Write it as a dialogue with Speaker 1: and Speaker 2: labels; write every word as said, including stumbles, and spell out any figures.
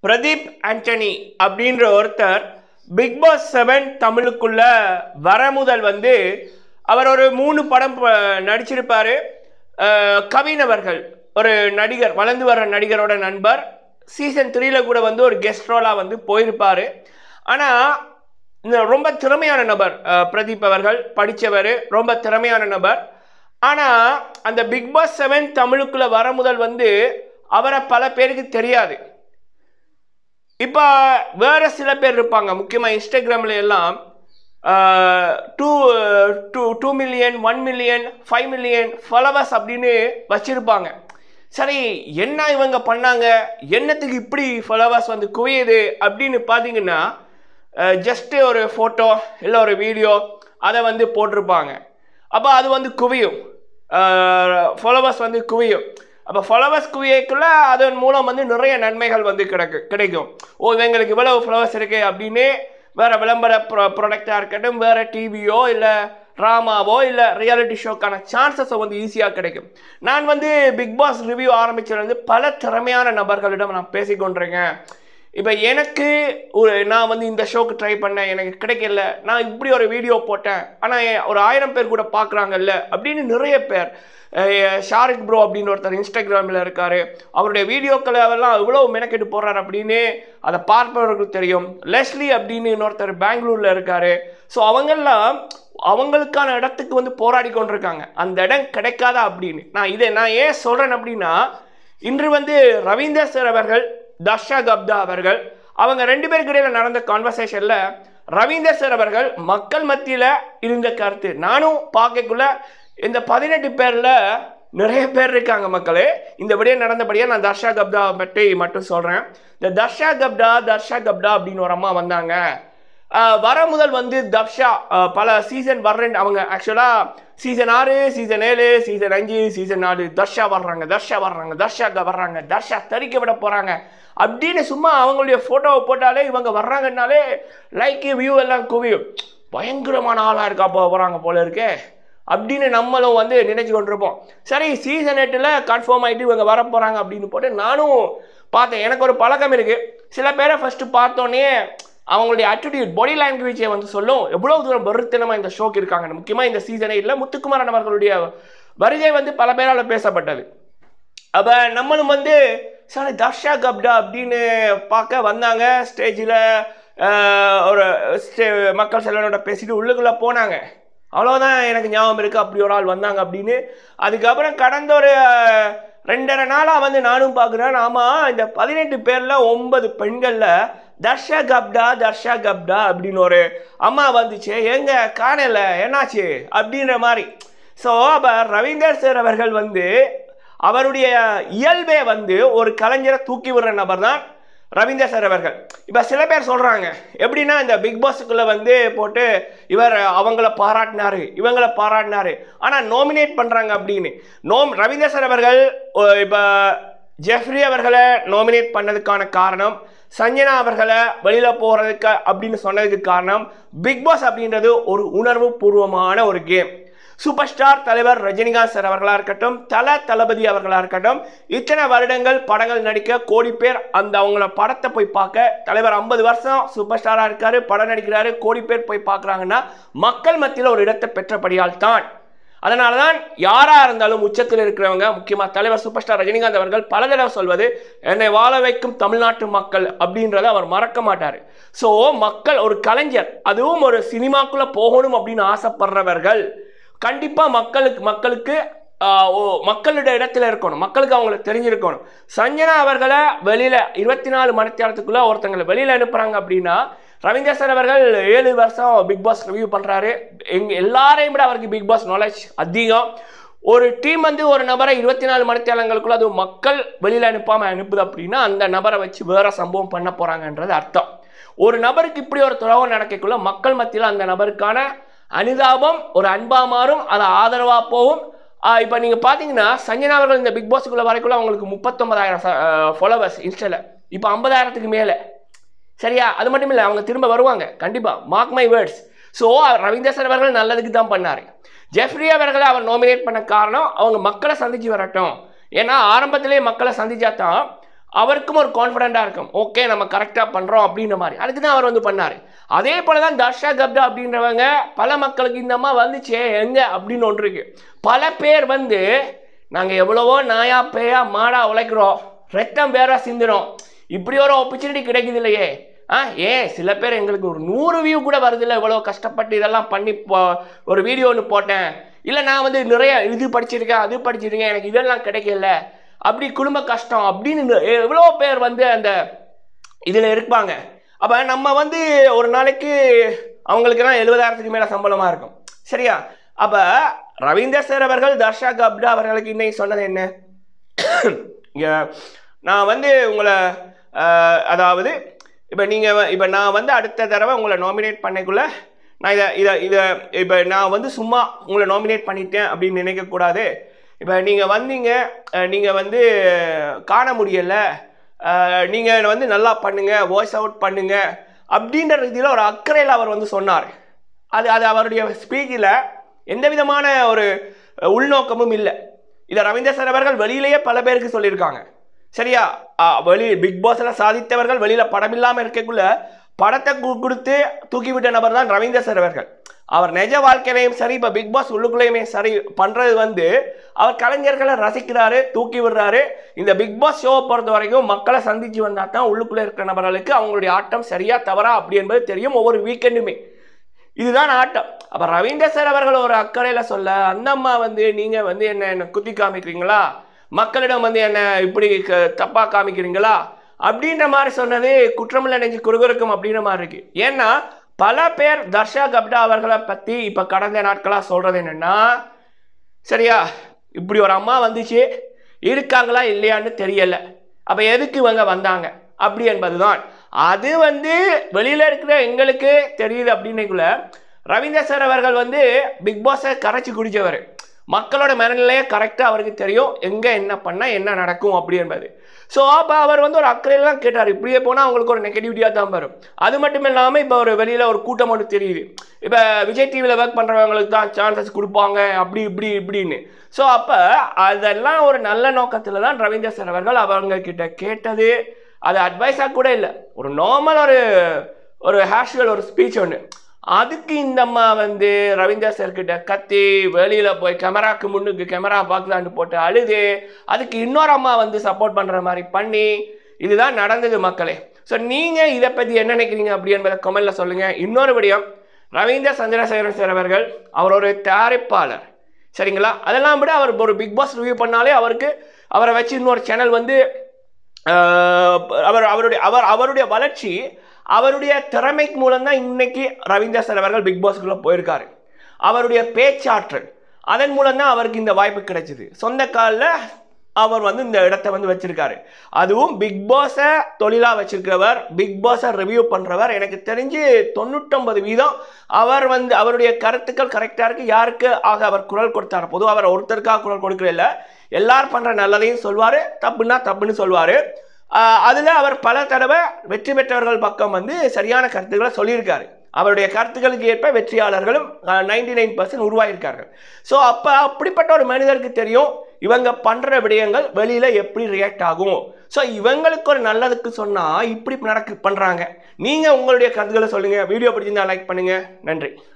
Speaker 1: பிரதீப் ஆண்டனி அப்படின்ற ஒருத்தர் big pass seven தமிழுக்குள்ள வர முதல் வந்து அவர் ஒரு மூணு படம் நடிச்சிருப்பாரு. கவின் அவர்கள் ஒரு நடிகர், வளர்ந்து வர நடிகரோட நண்பர். சீசன் த்ரீல கூட வந்து ஒரு கெஸ்ட் ரோலாக வந்து போயிருப்பார். ஆனால் ரொம்ப திறமையான நபர் பிரதீப் அவர்கள், படித்தவர், ரொம்ப திறமையான நபர். ஆனால் அந்த பிக் பாஸ் செவன் தமிழுக்குள்ள வர முதல் வந்து அவரை பல பேருக்கு தெரியாது. இப்போ வேறு சில பேர் இருப்பாங்க, முக்கியமாக இன்ஸ்டாகிராமில் எல்லாம் two two two million one million five million followers அப்படின்னு வச்சுருப்பாங்க. சரி, என்ன இவங்க பண்ணாங்க, என்னத்துக்கு இப்படி ஃபாலோவர்ஸ் வந்து குவியுது அப்படின்னு பார்த்தீங்கன்னா, ஜஸ்ட்டு ஒரு ஃபோட்டோ இல்லை ஒரு வீடியோ அதை வந்து போட்டிருப்பாங்க. அப்போ அது வந்து குவியும், ஃபாலோவர்ஸ் வந்து குவியும். அப்போ ஃபாலோவர்ஸ் குவியக்குள்ள அதன் மூலம் வந்து நிறைய நன்மைகள் வந்து கிடைக்கு கிடைக்கும் ஓ இவங்களுக்கு இவ்வளவு ஃபாலோவர்ஸ் இருக்கு அப்படின்னு வேறு விளம்பர ப்ரொ ப்ராடக்டாக இருக்கட்டும், வேறு டிவியோ இல்லை ட்ராமாவோ இல்லை ரியாலிட்டி ஷோக்கான சான்சஸை வந்து ஈஸியாக கிடைக்கும். நான் வந்து பிக் பாஸ் ரிவ்யூ ஆரம்பிச்சதுலேருந்து பல திறமையான நபர்களிடம் நான் பேசிக்கொண்டிருக்கேன். இப்போ எனக்கு ஒரு நான் வந்து இந்த ஷோக்கு ட்ரை பண்ணேன், எனக்கு கிடைக்கல, நான் இப்படி ஒரு வீடியோ போட்டேன், ஆனால் ஒரு ஆயிரம் பேர் கூட பார்க்குறாங்கல்ல அப்படின்னு நிறைய பேர். ஷாரிக் ப்ரோ அப்படின்னு ஒருத்தர் இன்ஸ்டாகிராமில் இருக்கார், அவருடைய வீடியோக்களை எல்லாம் இவ்வளோ மெனக்கெட்டு போடுறாரு அப்படின்னு அதை பார்ப்பவர்களுக்கு தெரியும். லெஸ்லி அப்படின்னு இன்னொருத்தர் பெங்களூரில் இருக்கார். ஸோ அவங்கெல்லாம் அவங்களுக்கான இடத்துக்கு வந்து போராடி கொண்டிருக்காங்க, அந்த இடம் கிடைக்காதா அப்படின்னு. நான் இதை நான் ஏன் சொல்கிறேன் அப்படின்னா, இன்று வந்து ரவீந்தர் சார் அவர்கள், தர்ஷா கப்தா அவர்கள், அவங்க ரெண்டு பேருக்கு இடையில் நடந்த கான்வர்சேஷனில் ரவீந்தர் சார் அவர்கள் மக்கள் மத்தியில் இருந்த கருத்து நானும் பார்க்கக்குள்ள இந்த பதினெட்டு பேரில் நிறைய பேர் இருக்காங்க மக்களே. இந்த விடயம் நடந்தபடியாக நான் தர்ஷா கப்தா பற்றி மட்டும் சொல்கிறேன். இந்த தர்ஷா கப்தா தர்ஷா கப்தா அப்படின்னு ஒரு அம்மா வந்தாங்க. வர முதல் வந்து தர்ஷா பல சீசன் வர்றேன், அவங்க ஆக்சுவலாக சீசன் ஆறு, சீசன் ஏழு, சீசன் அஞ்சு, சீசன் நாலு தர்ஷா வர்றாங்க தர்ஷா வர்றாங்க தர்ஷா வர்றாங்க தர்ஷா தரிக்க விட போகிறாங்க அப்படின்னு சும்மா அவங்களுடைய ஃபோட்டோவை போட்டாலே இவங்க வர்றாங்கன்னாலே லைக்கு வியூ எல்லாம் குவியும். பயங்கரமான ஆளாக இருக்கா போ போகிறாங்க போல இருக்கே அப்படின்னு நம்மளும் வந்து நினைச்சு கொண்டிருப்போம். சரி, சீசன் எட்டில் கன்ஃபார்ம் ஆகிட்டு இவங்க வர போகிறாங்க அப்படின்னு போட்டு நானும் பார்த்தேன். எனக்கு ஒரு பழக்கம் இருக்குது, சில பேரை ஃபஸ்ட்டு பார்த்தோன்னே அவங்களுடைய ஆட்டிடியூட், பாடி லாங்குவேஜை வந்து சொல்லும் எவ்வளோ தூரம் வெறுத்தனமாக இந்த ஷோக்கு இருக்காங்க. முக்கியமாக இந்த சீசனே இல்லை, முத்துக்குமாரன் அவர்களுடைய வருகை வந்து பல பேரால் பேசப்பட்டது. அப்போ நம்மளும் வந்து சார் தர்ஷா கப்டா அப்படின்னு பார்க்க வந்தாங்க. ஸ்டேஜில் ஒரு ஸ்டே மக்கள் செல்வனோட பேசிட்டு உள்ளுக்குள்ளே போனாங்க. அவ்வளோதான் எனக்கு ஞாபகம் இருக்குது, அப்படி ஒரு ஆள் வந்தாங்க அப்படின்னு. அதுக்கப்புறம் கடந்த ஒரு ரெண்டரை நாளாக வந்து நானும் பார்க்குறேன். ஆமாம், இந்த பதினெட்டு பேரில் ஒன்பது பெண்களில் தர்ஷா கப்டா தர்ஷா கப்டா அப்படின்னு ஒரு அம்மா வந்துச்சு, எங்க காணல என்னாச்சு அப்படின்ற மாதிரி. ஸோ அப்போ ரவீந்தர் சார் அவர்கள் வந்து அவருடைய இயல்பே வந்து ஒரு கலைஞரை தூக்கி விடுற நபர் தான் ரவீந்தர் சார் அவர்கள். இப்போ சில பேர் சொல்கிறாங்க எப்படின்னா, இந்த பிக் பாஸுக்குள்ளே வந்து போட்டு இவர் அவங்கள பாராட்டினாரு இவங்கள பாராட்டினாரு ஆனால் நாமினேட் பண்ணுறாங்க அப்படின்னு. நோம் ரவீந்தர் சார் அவர்கள் இப்போ ஜெஃப்ரி அவர்களை நாமினேட் பண்ணதுக்கான காரணம், சஞ்சனா அவர்களை வெளியில் போகிறதுக்கு அப்படின்னு சொன்னதுக்கு காரணம், பிக் பாஸ் அப்படின்றது ஒரு உணர்வு பூர்வமான ஒரு கேம். சூப்பர் ஸ்டார் தலைவர் ரஜினிகாந்த் சார் அவர்களாக இருக்கட்டும், தல தளபதி அவர்களாக இருக்கட்டும், இத்தனை வருடங்கள் படங்கள் நடிக்க கோடி பேர் அந்த அவங்கள படத்தை போய் பார்க்க, தலைவர் ஐம்பது வருஷம் சூப்பர் ஸ்டாராக இருக்காரு, படம் நடிக்கிறாரு, கோடி பேர் போய் பார்க்குறாங்கன்னா மக்கள் மத்தியில் ஒரு இடத்தை பெற்றபடியால் தான். அதனால தான் யாராக இருந்தாலும் உச்சத்தில் இருக்கிறவங்க, முக்கியமாக தலைவர் சூப்பர் ஸ்டார் ரஜினிகாந்த் அவர்கள் பல தடவை சொல்வது என்னை வாழ வைக்கும் தமிழ்நாட்டு மக்கள் அப்படின்றத அவர் மறக்க மாட்டார். ஸோ மக்கள் ஒரு கலைஞர், அதுவும் ஒரு சினிமாக்குள்ளே போகணும் அப்படின்னு ஆசைப்படுறவர்கள் கண்டிப்பாக மக்களுக்கு மக்களுக்கு மக்களோட இடத்துல இருக்கணும், மக்களுக்கு அவங்களுக்கு தெரிஞ்சிருக்கணும். சஞ்சனா அவர்களை வெளியில் இருபத்தி நாலு மணி நேரத்துக்குள்ளே ஒருத்தங்களை வெளியில் அனுப்புகிறாங்க அப்படின்னா, ரவீந்தர் சார் அவர்கள் ஏழு வருஷம் பிக் பாஸ் ரிவ்யூ பண்ணுறாரு, எங்கள் எல்லாரையும் விட அவருக்கு பிக் பாஸ் நாலேஜ் அதிகம். ஒரு டீம் வந்து ஒரு நபரை இருபத்தி நாலு மணி நேரங்களுக்குள்ள அது மக்கள் வெளியில் அனுப்பாமல் அனுப்புது அப்படின்னா அந்த நபரை வச்சு வேறு சம்பவம் பண்ண போகிறாங்கன்றது அர்த்தம். ஒரு நபருக்கு இப்படி ஒரு துறவு நடக்கக்குள்ள மக்கள் மத்தியில் அந்த நபருக்கான அனுதாபம் ஒரு அன்பாக மாறும், அது ஆதரவாக போகும். இப்போ நீங்கள் பார்த்தீங்கன்னா சஞ்சனா அவர்கள் இந்த பிக் பாஸுக்குள்ளே வரைக்குள்ள அவங்களுக்கு முப்பத்தொன்பதாயிரம் ஃபாலோவர்ஸ் இன்ஸ்டாவில், இப்போ ஐம்பதாயிரத்துக்கு மேலே. சரியா? அது மட்டும் இல்லை, அவங்க திரும்ப வருவாங்க கண்டிப்பாக, mark my words. So Ravinder sir அவர்கள் நல்லதுக்கு தான் பண்ணார். ஜெஃப்ரி அவர்களை அவர் நாமினேட் பண்ண காரணம் அவங்க மக்களை சந்திச்சு வரட்டும். ஏன்னா ஆரம்பத்திலே மக்களை சந்திச்சா தான் அவருக்கும் ஒரு கான்ஃபிடென்ட்டாக இருக்கும், ஓகே நம்ம கரெக்டாக பண்ணுறோம் அப்படின்ற மாதிரி. அதுக்கு தான் அவர் வந்து பண்ணார். அதே போல தான் தர்ஷா கப்டா அப்படின்றவங்க பல மக்களுக்கு இந்த அம்மா வந்துச்சே எங்கே அப்படின்னு ஒன்று இருக்கு. பல பேர் வந்து நாங்கள் எவ்வளவோ நாயா பேயா மாடா உழைக்கிறோம், ரத்தம் வேற சிந்துறோம், இப்படி ஒரு ஆப்பர்ச்சுனிட்டி கிடைக்குது இல்லையே. ஆ ஏன் சில பேர் எங்களுக்கு ஒரு நூறு வியூ கூட வருதில்லை, இவ்வளோ கஷ்டப்பட்டு இதெல்லாம் பண்ணி ஒரு வீடியோ ஒன்று போட்டேன், இல்லை நான் வந்து நிறைய இது படிச்சிருக்கேன் அது படிச்சிருக்கேன் எனக்கு இதெல்லாம் கிடைக்கல, அப்படி குடும்ப கஷ்டம் அப்படின்னு எவ்வளோ பேர் வந்து அந்த இதில் இருப்பாங்க. அப்போ நம்ம வந்து ஒரு நாளைக்கு அவங்களுக்கெல்லாம் எழுபதாயிரத்துக்கு மேலே சம்பளமாக இருக்கும், சரியா? அப்போ ரவீந்தர் சார் அவர்கள் தர்ஷா கப்டா அவர்களுக்கு இன்னைக்கு சொன்னது என்ன, இங்கே நான் வந்து உங்களை அதாவது இப்போ நீங்கள் இப்போ நான் வந்து அடுத்த தடவை உங்களை நாமினேட் பண்ணக்குள்ளே நான் இதை இதை இதை இப்போ நான் வந்து சும்மா உங்களை நாமினேட் பண்ணிட்டேன் அப்படின்னு நினைக்கக்கூடாது. இப்போ நீங்கள் வந்தீங்க, நீங்கள் வந்து காண முடியலை, நீங்கள் வந்து நல்லா பண்ணுங்கள், வாய்ஸ் அவுட் பண்ணுங்கள் அப்படின்ற ரீதியில் ஒரு அக்கறையில் அவர் வந்து சொன்னார். அது அது அவருடைய ஸ்பீச்சில் எந்த விதமான ஒரு உள்நோக்கமும் இல்லை. இதை ரவீந்தர் சார் அவர்கள் வெளியிலேயே பல பேருக்கு சொல்லியிருக்காங்க, சரியா? வெளி பிக் பாஸில் சாதித்தவர்கள் வெளியில் படம் இல்லாமல் இருக்கக்குள்ள படத்தை கொடுத்து தூக்கிவிட்ட நபர் தான் ரவீந்தர் சார் அவர்கள். அவர் நிஜ வாழ்க்கையிலையும் சரி, இப்போ பிக் பாஸ் உள்ளுக்குள்ளேயுமே சரி பண்ணுறது வந்து அவர் கலைஞர்களை ரசிக்கிறாரு, தூக்கி விடுறாரு. இந்த பிக் பாஸ் ஷோவை பொறுத்த வரைக்கும் மக்களை சந்திச்சு வந்தால் தான் உள்ளுக்குள்ளே இருக்கிற நபர்களுக்கு அவங்களுடைய ஆட்டம் சரியா தவறா அப்படி என்பது தெரியும் ஒவ்வொரு வீக்கெண்டுமே. இதுதான் ஆட்டம். அப்போ ரவீந்தர் சார் அவர்கள் ஒரு அக்கறையில் சொல்ல, அந்த அம்மா வந்து நீங்கள் வந்து என்ன என்ன குத்தி காமிக்கிறீங்களா, மக்களிடம் வந்து என்ன இப்படி தப்பாக காமிக்கிறீங்களா அப்படின்ற மாதிரி சொன்னது குற்றமில்லை நெஞ்சு குறுகுறுக்கும் அப்படின்ற மாதிரி இருக்கு. ஏன்னா பல பேர் தர்ஷா கப்டா அவர்களை பற்றி இப்போ கடந்த நாட்களாக சொல்கிறது என்னென்னா, சரியா இப்படி ஒரு அம்மா வந்துச்சு, இருக்காங்களா இல்லையான்னு தெரியலை, அப்போ எதுக்கு இவங்க வந்தாங்க அப்படி என்பது தான். அது வந்து வெளியில் இருக்கிற எங்களுக்கு தெரியுது அப்படின்னுக்குள்ள ரவீந்தர் சார் அவர்கள் வந்து பிக் பாஸை கரைச்சி குடித்தவர், மக்களோட மனநிலையை கரெக்டாக அவருக்கு தெரியும், எங்கே என்ன பண்ணால் என்ன நடக்கும் அப்படி என்பது. ஸோ அப்போ அவர் வந்து ஒரு அக்கறையெல்லாம் கேட்டார், இப்படியே போனால் அவங்களுக்கு ஒரு நெகட்டிவிட்டியாக தான் வரும். அது மட்டும் இல்லாமல் இப்போ ஒரு வெளியில் ஒரு கூட்டம் ஒன்று தெரியுது, இப்போ விஜய் டிவியில் ஒர்க் பண்ணுறவங்களுக்கு தான் சான்சஸ் கொடுப்பாங்க அப்படி இப்படி இப்படின்னு. ஸோ அப்போ அதெல்லாம் ஒரு நல்ல நோக்கத்தில் தான் ரவீந்தர் சார் அவர்கள் அவங்க கிட்ட கேட்டது. அது அட்வைஸாக கூட இல்லை, ஒரு நார்மல் ஒரு ஒரு ஹேஷுவல் ஒரு ஸ்பீச் ஒன்று. அதுக்கு இந்த அம்மா வந்து ரவீந்தர் சார் கிட்ட கத்தி வெளியில் போய் கேமராக்கு முன்னுக்கு கேமரா பார்க்கலான்னு போட்டு அழுது, அதுக்கு இன்னொரு அம்மா வந்து சப்போர்ட் பண்ணுற மாதிரி பண்ணி இதுதான் நடந்தது மக்களே. ஸோ நீங்கள் இதை பற்றி என்ன நினைக்கிறீங்க அப்படி என்பதை கமெண்டில் சொல்லுங்கள். இன்னொரு விடயம், ரவீந்தர் சந்திரசேகரன் சார் அவர்கள் அவர் ஒரு தயாரிப்பாளர், சரிங்களா? அதெல்லாம் விட அவர் ஒரு பிக் பாஸ் ரிவ்யூ பண்ணாலே அவருக்கு அவரை வச்சு இன்னொரு சேனல் வந்து அவர் அவருடைய அவர் அவருடைய வளர்ச்சி அவருடைய திறமைக்கு மூலம்தான் இன்னைக்கு ரவீந்தர் சார் அவர்கள் பிக் பாஸ்க்குள்ளே போயிருக்காரு. அவருடைய பேச்சாற்றல் அதன் மூலம்தான் அவருக்கு இந்த வாய்ப்பு கிடைச்சிது. சொந்த காலில் அவர் வந்து இந்த இடத்த வந்து வச்சிருக்காரு. அதுவும் பிக் பாஸை தொழிலாக வச்சிருக்கிறவர், பிக் பாஸை ரிவ்யூ பண்ணுறவர். எனக்கு தெரிஞ்சு தொண்ணூற்றொம்பது வீதம் அவர் வந்து அவருடைய கருத்துக்கள் கரெக்டாக இருக்குது. யாருக்கு ஆக அவர் குரல் கொடுத்தார், பொதுவாக அவர் ஒருத்தருக்காக குரல் கொடுக்கற இல்லை, எல்லாரும் பண்ணுற நல்லதையும் சொல்வார், தப்புன்னா தப்புன்னு சொல்வார். அதில் அவர் பல தடவை வெற்றி பெற்றவர்கள் பக்கம் வந்து சரியான கருத்துக்களை சொல்லியிருக்காரு. அவருடைய கருத்துக்களுக்கு ஏற்ப வெற்றியாளர்களும் நைன்டி நைன் பர்சன்ட் உருவாகியிருக்கார்கள். ஸோ அப்போ அப்படிப்பட்ட ஒரு மனிதருக்கு தெரியும் இவங்க பண்ணுற விடயங்கள் வெளியில் எப்படி ரியாக்ட் ஆகும். ஸோ இவங்களுக்கு ஒரு நல்லதுக்கு சொன்னால் இப்படி நடக்கு பண்ணுறாங்க. நீங்கள் உங்களுடைய கருத்துக்களை சொல்லுங்கள். வீடியோ பிடிச்சிருந்தா லைக் பண்ணுங்கள். நன்றி.